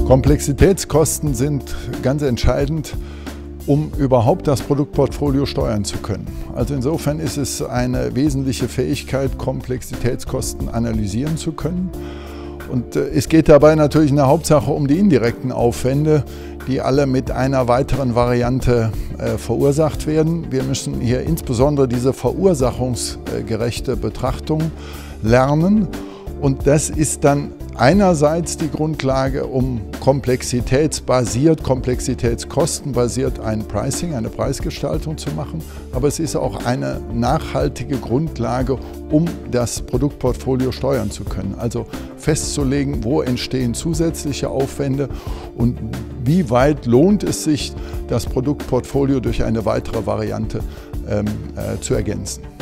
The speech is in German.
Komplexitätskosten sind ganz entscheidend, um überhaupt das Produktportfolio steuern zu können. Also insofern ist es eine wesentliche Fähigkeit, Komplexitätskosten analysieren zu können. Und es geht dabei natürlich in der Hauptsache um die indirekten Aufwände, die alle mit einer weiteren Variante verursacht werden. Wir müssen hier insbesondere diese verursachungsgerechte Betrachtung lernen. Und das ist dann einerseits die Grundlage, um komplexitätskostenbasiert ein Pricing, eine Preisgestaltung zu machen. Aber es ist auch eine nachhaltige Grundlage, um das Produktportfolio steuern zu können. Also festzulegen, wo entstehen zusätzliche Aufwände und wie weit lohnt es sich, das Produktportfolio durch eine weitere Variante zu ergänzen.